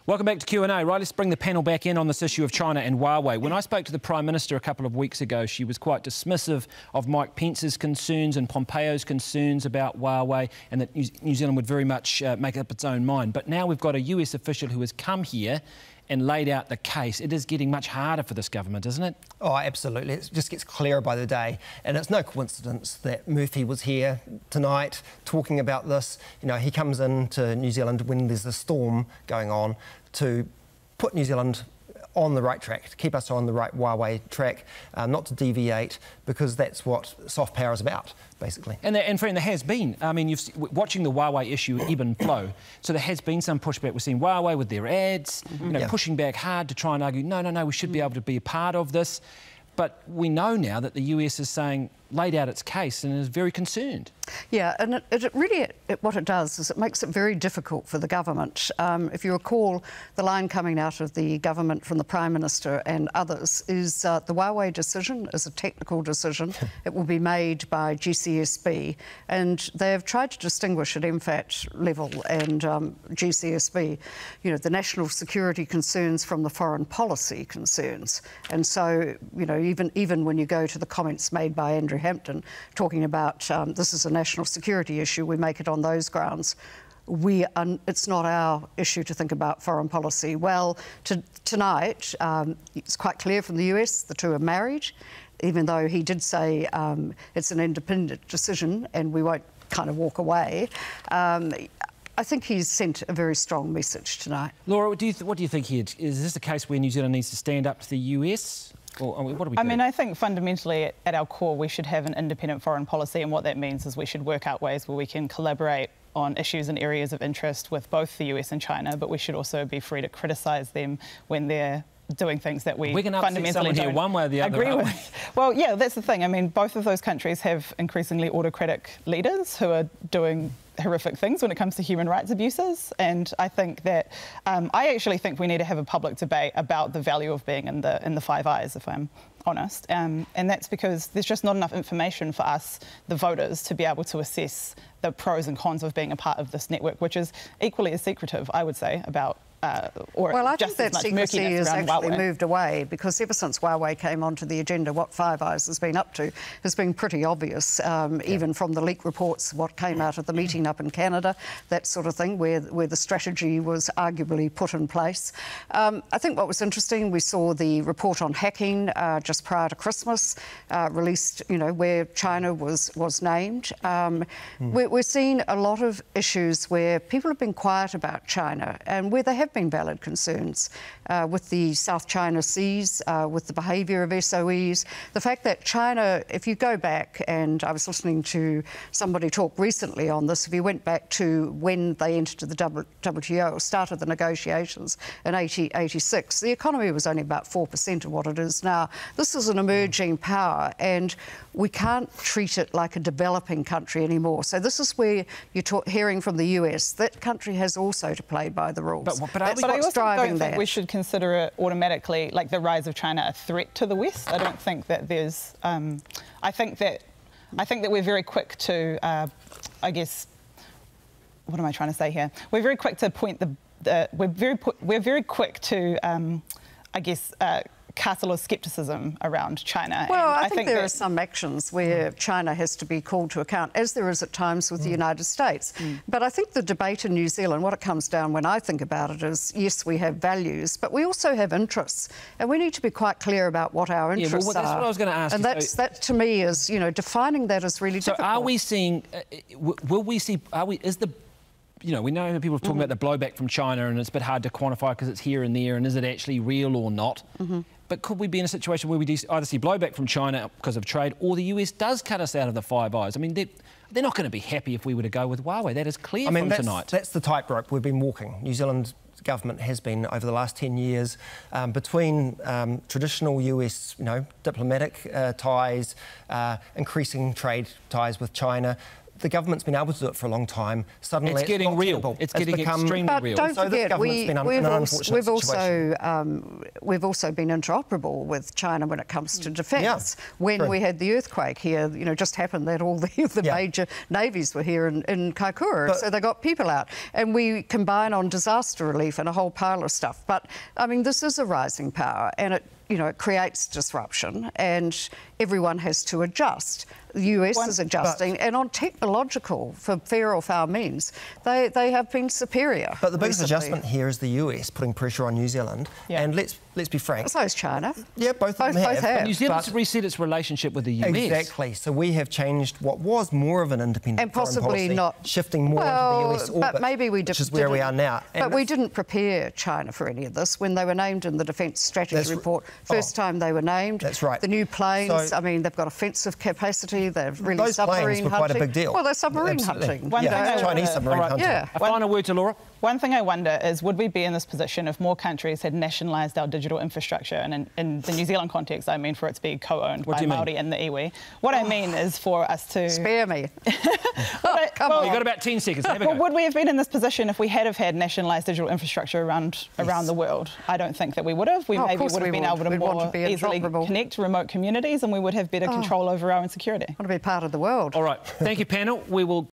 Welcome back to Q&A. Right, let's bring the panel back in on this issue of China and Huawei. When I spoke to the Prime Minister a couple of weeks ago, she was quite dismissive of Mike Pence's concerns and Pompeo's concerns about Huawei, and that New Zealand would very much make up its own mind. But now we've got a US official who has come here and laid out the case. It is getting much harder for this government, isn't it? Oh, absolutely. It just gets clearer by the day. And it's no coincidence that Murphy was here tonight talking about this. You know, he comes into New Zealand when there's a storm going on to put New Zealand on the right track, to keep us on the right Huawei track, not to deviate, because that's what soft power is about, basically. And Fran, there has been. I mean, watching the Huawei issue ebb and flow, so there has been some pushback. We've seen Huawei with their ads, pushing back hard to try and argue, no, we should be able to be a part of this. But we know now that the US is laid out its case and is very concerned. Yeah, and what it does is it makes it very difficult for the government. If you recall, the line coming out of the government from the Prime Minister and others is the Huawei decision is a technical decision. It will be made by GCSB, and they've tried to distinguish at MFAT level and GCSB, you know, the national security concerns from the foreign policy concerns. And so, you know, even when you go to the comments made by Andrew Hampton talking about this is a national security issue, we make it on those grounds. It's not our issue to think about foreign policy. Well, tonight, it's quite clear from the US, the two are married, even though he did say it's an independent decision and we won't kind of walk away. I think he's sent a very strong message tonight. Laura, what do you think here? Is this a case where New Zealand needs to stand up to the US? Or what do we do? I mean, I think fundamentally at our core we should have an independent foreign policy, and what that means is we should work out ways where we can collaborate on issues and areas of interest with both the US and China, but we should also be free to criticise them when they're doing things that we fundamentally don't one way or the other, agree with. Well, yeah, that's the thing. I mean, both of those countries have increasingly autocratic leaders who are doing horrific things when it comes to human rights abuses, and I think that I actually think we need to have a public debate about the value of being in the Five Eyes, if I'm honest, and that's because there's just not enough information for us, the voters, to be able to assess the pros and cons of being a part of this network, which is equally as secretive, I would say, about well, I think that secrecy has actually moved away, because ever since Huawei came onto the agenda, what Five Eyes has been up to has been pretty obvious, even from the leak reports, what came out of the meeting up in Canada, that sort of thing, where the strategy was arguably put in place. I think what was interesting, we saw the report on hacking just prior to Christmas, released, you know, where China was named. We're seeing a lot of issues where people have been quiet about China, and where they have been valid concerns with the South China Seas, with the behaviour of SOEs. The fact that China, if you go back, and I was listening to somebody talk recently on this, if you went back to when they entered the WTO, started the negotiations in 86, the economy was only about 4% of what it is now. This is an emerging power, and we can't treat it like a developing country anymore. So this is where you're hearing from the US. That country has also to play by the rules. But I also don't think we should consider it automatically, like the rise of China, a threat to the West. I don't think that there's. I think that we're very quick to, I guess. What am I trying to say here? We're very quick to point we're very quick to, I guess. Cast a lot of scepticism around China. Well, I think there are some actions where China has to be called to account, as there is at times with the United States. But I think the debate in New Zealand, what it comes down when I think about it is, yes, we have values, but we also have interests, and we need to be quite clear about what our interests that's what I was going to ask. And that to me is, you know, defining that is really difficult. So are we seeing? Will we see? You know, we know people are talking about the blowback from China, and it's a bit hard to quantify because it's here and there, and is it actually real or not? But could we be in a situation where we either see blowback from China because of trade, or the US does cut us out of the Five Eyes? I mean, they're not going to be happy if we were to go with Huawei. That is clear from tonight. That's the tightrope we've been walking. New Zealand government has been over the last 10 years between traditional US, you know, diplomatic ties, increasing trade ties with China, the government's been able to do it for a long time. Suddenly it's getting not real. tenable. It's getting extremely real. Don't so forget, we've also been interoperable with China when it comes to defence. When we had the earthquake here, just happened that all the major navies were here in Kaikoura, so they got people out. And we combine on disaster relief and a whole pile of stuff. But, I mean, this is a rising power, and it creates disruption, and everyone has to adjust. The US is adjusting, and on technological, for fair or foul means, they have been superior. But the biggest adjustment here is the US putting pressure on New Zealand, and let's be frank. So is China. Yeah, both of them have. But New Zealand's reset its relationship with the US. Exactly. So we have changed what was more of an independent and possibly foreign policy, shifting more into the US orbit, but maybe we which is where we are now. But we didn't prepare China for any of this when they were named in the Defence Strategy Report. First time they were named. That's right. The new planes, I mean, they've got offensive capacity. They've really submarine hunting. Quite a big deal. Well, they're submarine hunting. Chinese submarine hunting. Yeah. A final word to Laura. One thing I wonder is, would we be in this position if more countries had nationalised our digital infrastructure? And in the New Zealand context, I mean for it to be co-owned by Māori and the iwi. What I mean is for us to... Spare me. Come on. You've got about 10 seconds. Have a go. Would we have been in this position if we had nationalised digital infrastructure around the world? I don't think that we would have. We maybe would have been able to more easily connect remote communities, and we would have better control over our own security. Want to be part of the world. All right. Thank you, panel. We will